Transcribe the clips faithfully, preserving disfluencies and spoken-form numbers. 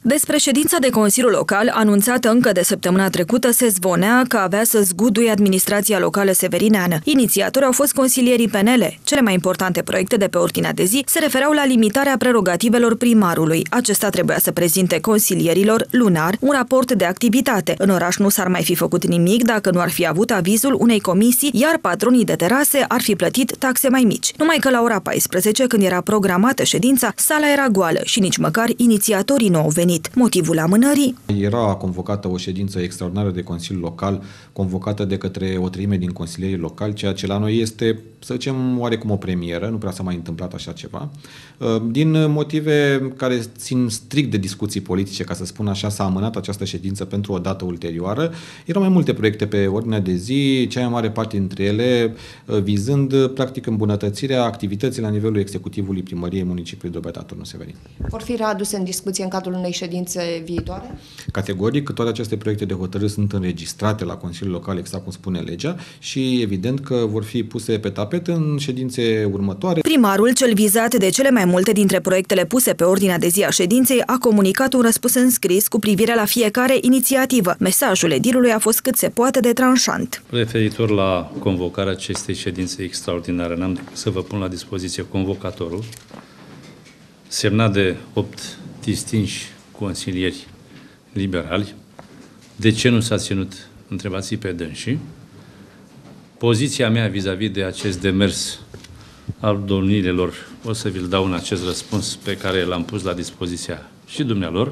Despre ședința de Consiliu Local, anunțată încă de săptămâna trecută, se zvonea că avea să zguduie administrația locală severineană. Inițiatori au fost consilierii P N L. Cele mai importante proiecte de pe ordinea de zi se refereau la limitarea prerogativelor primarului. Acesta trebuia să prezinte consilierilor lunar un raport de activitate. În oraș nu s-ar mai fi făcut nimic dacă nu ar fi avut avizul unei comisii, iar patronii de terase ar fi plătit taxe mai mici. Numai că la ora paisprezece, când era programată ședința, sala era goală și nici măcar inițiatorii nu au venit. Motivul amânării? Era convocată o ședință extraordinară de Consiliu Local, convocată de către o treime din consilierii locali, ceea ce la noi este, să zicem, oarecum o premieră, nu prea s-a mai întâmplat așa ceva. Din motive care țin strict de discuții politice, ca să spun așa, s-a amânat această ședință pentru o dată ulterioară. Erau mai multe proiecte pe ordinea de zi, cea mai mare parte dintre ele vizând, practic, îmbunătățirea activității la nivelul executivului Primăriei Municipiului Drobeta Turnul Severin. Vor fi readuse în discuție în cadrul unei ședințe viitoare? Categoric, toate aceste proiecte de hotărâri sunt înregistrate la Consiliul Local, exact cum spune legea, și evident că vor fi puse pe tapet în ședințe următoare. Primarul, cel vizat de cele mai multe dintre proiectele puse pe ordinea de zi a ședinței, a comunicat un răspuns în scris cu privire la fiecare inițiativă. Mesajul edilului a fost cât se poate de tranșant. Referitor la convocarea acestei ședințe extraordinare, n-am decât să vă pun la dispoziție convocatorul, semnat de opt distinși consilieri liberali. De ce nu s-a ținut? Întrebați pe dânsii. Poziția mea vis-a-vis de acest demers al domnilor, o să vi-l dau în acest răspuns pe care l-am pus la dispoziția și dumnealor.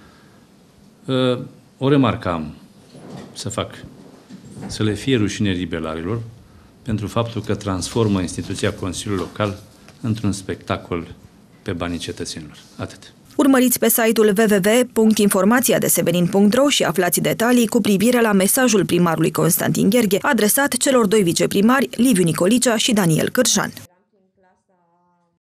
O remarcă am să fac, să le fie rușine liberalilor pentru faptul că transformă instituția Consiliului Local într-un spectacol pe banii cetățenilor. Atât. Urmăriți pe site-ul w w w punct informația de severin punct ro și aflați detalii cu privire la mesajul primarului Constantin Gherghe adresat celor doi viceprimari, Liviu Nicolicea și Daniel Cârjan.